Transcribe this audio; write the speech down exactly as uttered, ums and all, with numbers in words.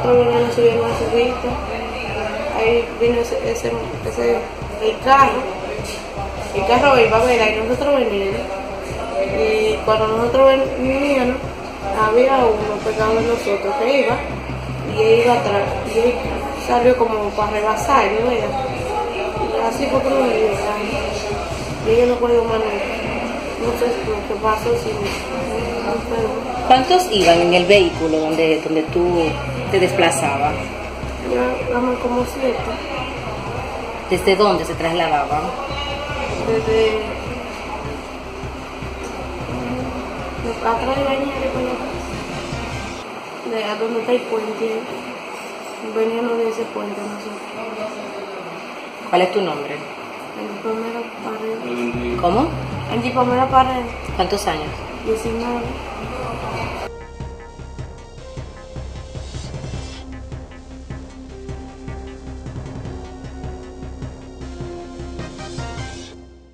nosotros veníamos subiendo una subida, ahí vino ese, ese, ese, el carro, el carro iba a ver, ahí nosotros veníamos, y cuando nosotros veníamos, había uno pegado de nosotros que iba, y él iba atrás, y él salió como para rebasar, ¿no? Y así fue como me dio, y yo no puedo más no sé lo que pasó, si no, pero... ¿Cuántos iban en el vehículo donde, donde tú te desplazabas? Ya vamos como siete. ¿Desde dónde se trasladaban? Desde um, atrás de Bañera, de a donde está el puente, veníamos de ese puente nosotros. ¿Cuál es tu nombre? Angie Pamela Paredes. ¿Cómo? Angie Pamela Paredes. ¿Cuántos años? diecinueve.